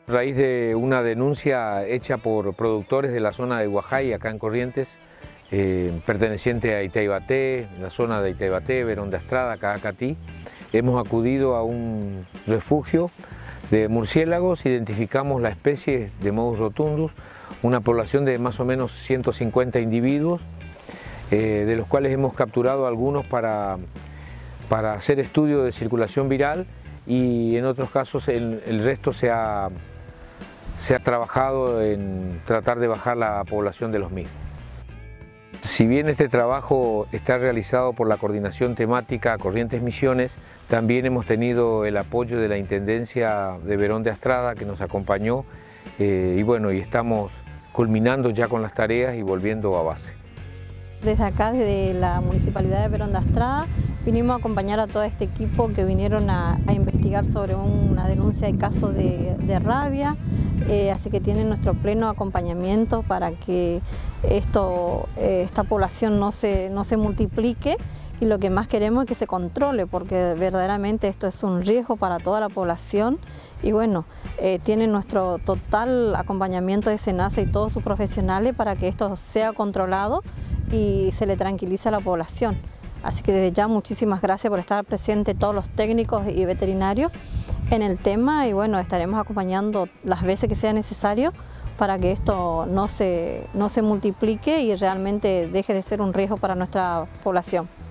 A raíz de una denuncia hecha por productores de la zona de Huajay, acá en Corrientes, perteneciente a Itaibaté, la zona de Itaibaté, Verón de Astrada, Caacatí, hemos acudido a un refugio de murciélagos, identificamos la especie de Modus rotundus, una población de más o menos 150 individuos, de los cuales hemos capturado algunos para hacer estudio de circulación viral, y en otros casos el resto se ha trabajado en tratar de bajar la población de los mismos. Si bien este trabajo está realizado por la Coordinación Temática Corrientes Misiones, también hemos tenido el apoyo de la Intendencia de Verón de Astrada, que nos acompañó, y estamos culminando ya con las tareas y volviendo a base. Desde acá, desde la Municipalidad de Verón de Astrada, vinimos a acompañar a todo este equipo que vinieron a investigar sobre una denuncia de caso de rabia, así que tienen nuestro pleno acompañamiento para que esta población no se multiplique, y lo que más queremos es que se controle, porque verdaderamente esto es un riesgo para toda la población. Y tienen nuestro total acompañamiento de SENASA y todos sus profesionales para que esto sea controlado y se le tranquilice a la población. Así que desde ya muchísimas gracias por estar presentes todos los técnicos y veterinarios en el tema, y estaremos acompañando las veces que sea necesario para que esto no se multiplique y realmente deje de ser un riesgo para nuestra población.